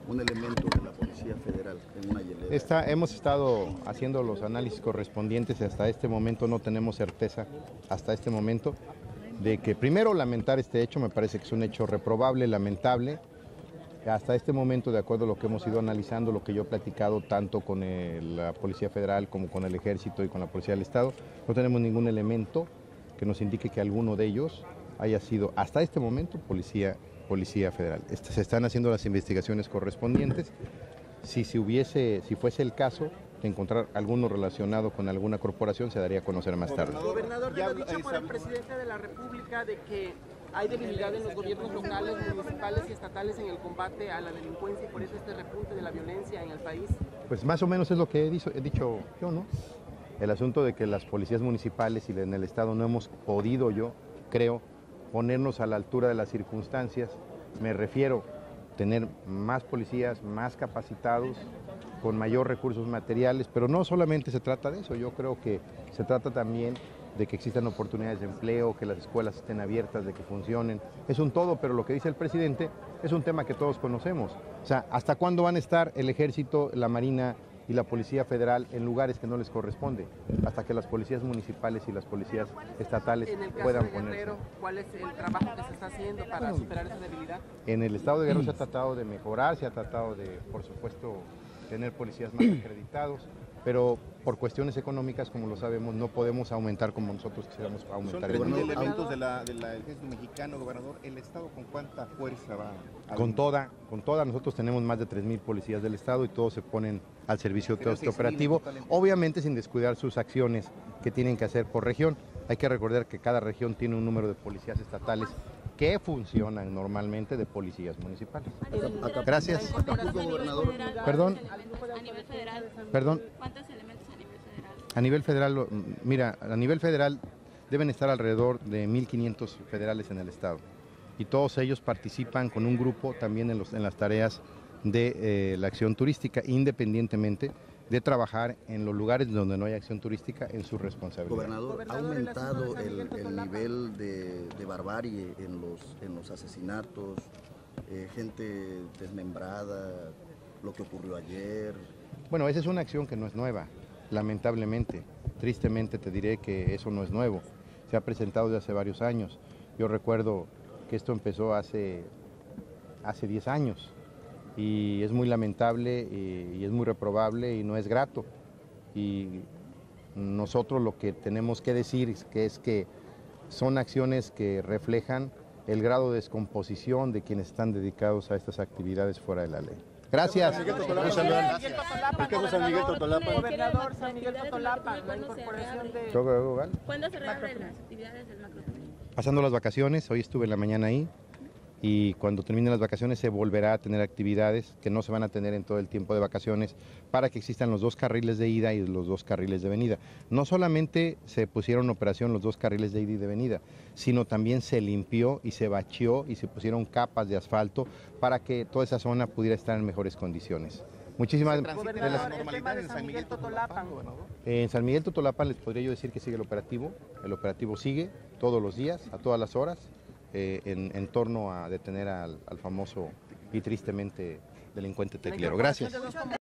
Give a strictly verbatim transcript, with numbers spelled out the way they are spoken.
un elemento de la Policía Federal en una hielera. Está, hemos estado haciendo los análisis correspondientes y hasta este momento no tenemos certeza, hasta este momento, de que primero lamentar este hecho, me parece que es un hecho reprobable, lamentable. Hasta este momento, de acuerdo a lo que hemos ido analizando, lo que yo he platicado tanto con el, la Policía Federal como con el Ejército y con la Policía del Estado, no tenemos ningún elemento que nos indique que alguno de ellos haya sido, hasta este momento, Policía, Policía Federal. Este, se están haciendo las investigaciones correspondientes. Si, si, hubiese, si fuese el caso de encontrar alguno relacionado con alguna corporación, se daría a conocer más tarde. Gobernador, de lo dicho por el presidente de la República de que hay debilidad en los gobiernos locales, municipales y estatales en el combate a la delincuencia y por eso este repunte de la violencia en el país. Pues más o menos es lo que he dicho, he dicho yo, ¿no? El asunto de que las policías municipales y en el Estado no hemos podido, yo creo, ponernos a la altura de las circunstancias. Me refiero a tener más policías, más capacitados, con mayor recursos materiales, pero no solamente se trata de eso, yo creo que se trata también de que existan oportunidades de empleo, que las escuelas estén abiertas, de que funcionen. Es un todo, pero lo que dice el presidente es un tema que todos conocemos. O sea, ¿hasta cuándo van a estar el Ejército, la Marina y la Policía Federal en lugares que no les corresponde? Hasta que las policías municipales y las policías estatales puedan ponerse. Guerrero, ¿cuál es el trabajo que se está haciendo para bueno, superar esa debilidad? En el estado de Guerrero se ha tratado de mejorar, se ha tratado de, por supuesto, tener policías más acreditados, pero por cuestiones económicas, como lo sabemos, no podemos aumentar como nosotros quisiéramos aumentar. Son tres elementos de la, de la, del ejército mexicano, gobernador. ¿El Estado con cuánta fuerza va a Con toda, con toda. Nosotros tenemos más de tres mil policías del Estado y todos se ponen al servicio de todo este operativo, obviamente sin descuidar sus acciones que tienen que hacer por región. Hay que recordar que cada región tiene un número de policías estatales que funcionan normalmente de policías municipales. Gracias. Perdón. A nivel federal. Perdón. ¿Cuántos elementos a nivel federal? A nivel federal, mira, a nivel federal deben estar alrededor de mil quinientos federales en el estado. Y todos ellos participan con un grupo también en, los, en las tareas de eh, la acción turística, independientemente de trabajar en los lugares donde no hay acción turística en su responsabilidad. Gobernador, ¿ha aumentado el, el nivel de, de barbarie en los, en los asesinatos, eh, gente desmembrada, lo que ocurrió ayer? Bueno, esa es una acción que no es nueva, lamentablemente. Tristemente te diré que eso no es nuevo. Se ha presentado desde hace varios años. Yo recuerdo que esto empezó hace, hace diez años. Y es muy lamentable y, y es muy reprobable y no es grato. Y nosotros lo que tenemos que decir es que, es que son acciones que reflejan el grado de descomposición de quienes están dedicados a estas actividades fuera de la ley. Gracias. Gobernador San Miguel Totolapa, la incorporación de... ¿Cuándo se reabren las actividades del macroturismo? Pasando las vacaciones, hoy estuve en la mañana ahí. Y cuando terminen las vacaciones se volverá a tener actividades que no se van a tener en todo el tiempo de vacaciones para que existan los dos carriles de ida y los dos carriles de venida. No solamente se pusieron en operación los dos carriles de ida y de venida, sino también se limpió y se bacheó y se pusieron capas de asfalto para que toda esa zona pudiera estar en mejores condiciones. Muchísimas gracias. En San Miguel Totolapan. En San Miguel Totolapan les podría yo decir que sigue el operativo. El operativo sigue todos los días, a todas las horas. Eh, en, en torno a detener al, al famoso y tristemente delincuente teclero. Gracias.